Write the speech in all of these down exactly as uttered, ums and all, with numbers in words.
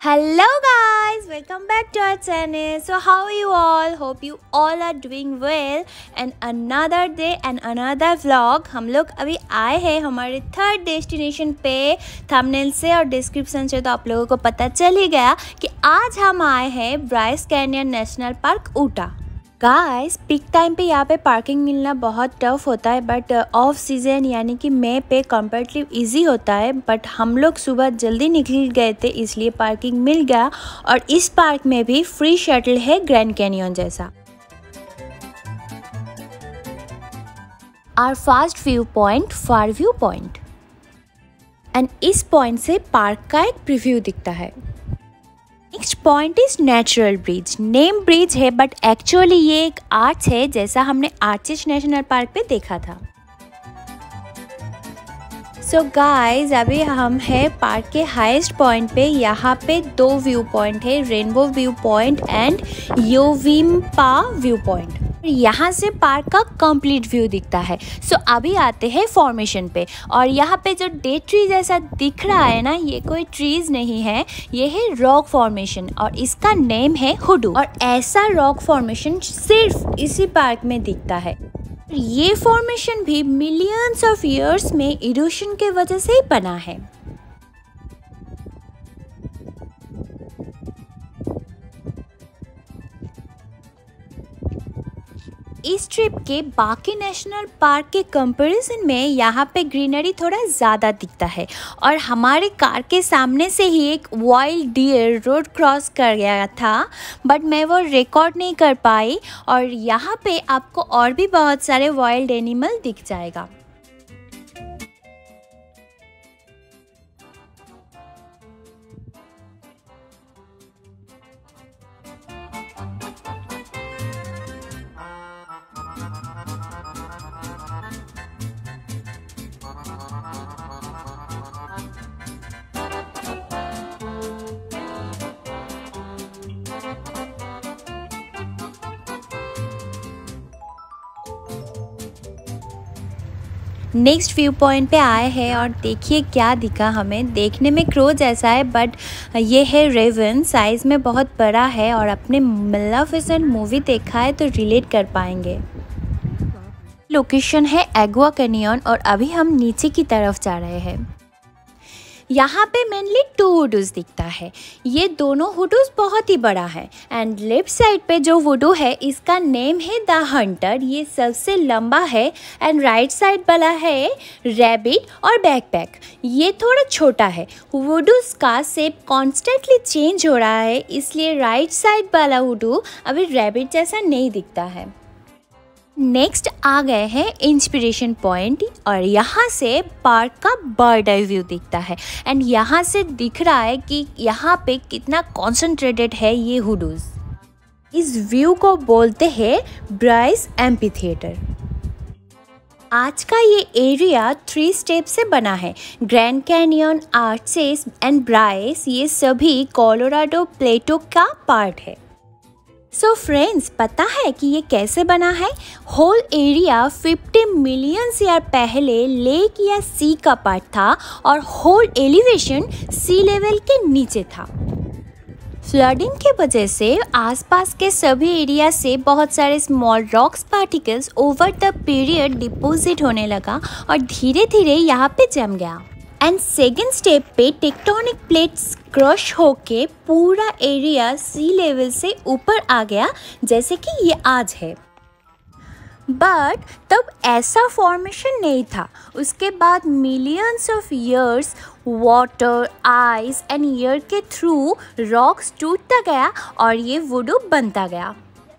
Hello guys, welcome back to our channel. So how are you all? Hope you all are doing well and another day and another vlog. हम लोग अभी आए हैं हमारे third destination पे. Thumbnail से और डिस्क्रिप्शन से तो आप लोगों को पता चल ही गया कि आज हम आए हैं Bryce Canyon National Park Utah. Guys peak time पे यहाँ पे पार्किंग मिलना बहुत टफ होता है, बट ऑफ सीज़न यानी कि मई पे कंपैरेटिवली इजी होता है. बट हम लोग सुबह जल्दी निकल गए थे इसलिए पार्किंग मिल गया. और इस पार्क में भी फ्री शटल है ग्रैंड कैनियन जैसा. Our first view point far view point, and इस पॉइंट से पार्क का एक प्रीव्यू दिखता है. Next point is Natural Bridge. Name bridge है बट एक्चुअली ये एक आर्च है जैसा हमने आर्चिस नेशनल पार्क पे देखा था. सो so गाइज अभी हम हैं पार्क के हाईएस्ट पॉइंट पे. यहाँ पे दो व्यू पॉइंट है, Rainbow view point and Yovimpa view point. यहाँ से पार्क का कंप्लीट व्यू दिखता है. सो so, अभी आते हैं फॉर्मेशन पे. और यहाँ पे जो डे ट्री जैसा दिख रहा है ना, ये कोई ट्रीज नहीं है, ये है रॉक फॉर्मेशन और इसका नेम है हूडू. और ऐसा रॉक फॉर्मेशन सिर्फ इसी पार्क में दिखता है. ये फॉर्मेशन भी मिलियंस ऑफ ईयर्स में इरोशन के वजह से ही बना है. इस ट्रिप के बाकी नेशनल पार्क के कंपैरिजन में यहाँ पे ग्रीनरी थोड़ा ज़्यादा दिखता है. और हमारे कार के सामने से ही एक वाइल्ड डियर रोड क्रॉस कर गया था, बट मैं वो रिकॉर्ड नहीं कर पाई. और यहाँ पे आपको और भी बहुत सारे वाइल्ड एनिमल दिख जाएगा. नेक्स्ट व्यू पॉइंट पे आए हैं और देखिए क्या दिखा हमें. देखने में क्रो जैसा है बट ये है रेवन. साइज में बहुत बड़ा है और अपने मेलेफिसेंट मूवी देखा है तो रिलेट कर पाएंगे. लोकेशन है एग्वा कैनियन और अभी हम नीचे की तरफ जा रहे हैं. यहाँ पे मेनली टू हूडूज दिखता है. ये दोनों हूडूज बहुत ही बड़ा है. एंड लेफ्ट साइड पे जो हूडू है इसका नेम है द हंटर. ये सबसे लंबा है. एंड राइट साइड वाला है रैबिट और बैकपैक. ये थोड़ा छोटा है. हूडूज का शेप कॉन्स्टेंटली चेंज हो रहा है इसलिए राइट साइड वाला हूडू अभी रैबिट जैसा नहीं दिखता है. नेक्स्ट आ गए हैं इंस्पिरेशन पॉइंट और यहाँ से पार्क का बर्ड आई व्यू दिखता है. एंड यहाँ से दिख रहा है कि यहाँ पे कितना कॉन्सेंट्रेटेड है ये हूडूज. इस व्यू को बोलते हैं ब्राइस एम्फीथिएटर. आज का ये एरिया थ्री स्टेप से बना है. Grand Canyon, Arches and Bryce ये सभी कोलोराडो प्लेटो का पार्ट है. सो so फ्रेंड्स, पता है कि ये कैसे बना है? होल एरिया पचास मिलियन ईयर पहले लेक या सी का पार्ट था और होल एलिवेशन सी लेवल के नीचे था. फ्लडिंग के वजह से आसपास के सभी एरिया से बहुत सारे small rocks particles over the period deposit होने लगा और धीरे धीरे यहाँ पे जम गया. एंड सेकेंड स्टेप पे टेक्टोनिक प्लेट्स क्रश होके पूरा एरिया सी लेवल से ऊपर आ गया जैसे कि ये आज है. बट तब ऐसा फॉर्मेशन नहीं था. उसके बाद millions of years water, ice and air के थ्रू रॉक्स टूटता गया और ये वुडू बनता गया.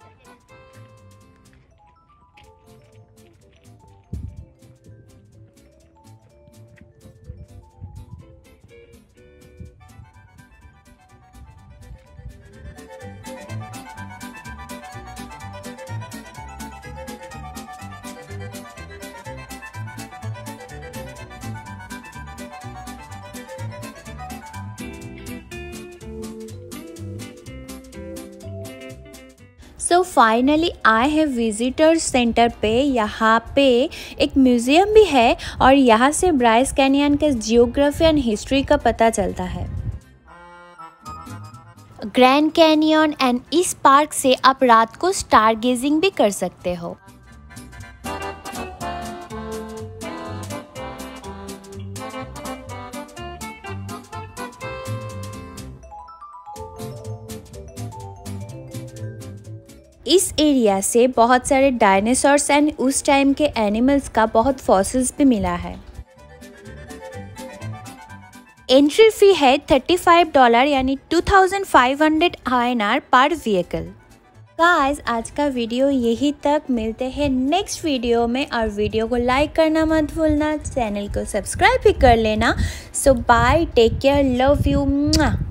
सो फाइनली आए हैं विजिटर्स सेंटर पे. यहाँ पे एक म्यूज़ियम भी है और यहाँ से ब्राइस कैनियन के जियोग्राफी एंड हिस्ट्री का पता चलता है. ग्रैंड कैनियन एंड इस पार्क से आप रात को स्टार गेजिंग भी कर सकते हो। इस एरिया से बहुत सारे डायनासोर्स एंड उस टाइम के एनिमल्स का बहुत फॉसिल्स भी मिला है। एंट्री फी है पैंतीस डॉलर यानी two thousand five hundred I N R पर व्हीकल। गाइस आज का वीडियो यही तक, मिलते हैं नेक्स्ट वीडियो में और वीडियो को लाइक करना मत भूलना, चैनल को सब्सक्राइब भी कर लेना। So bye, take care, love you.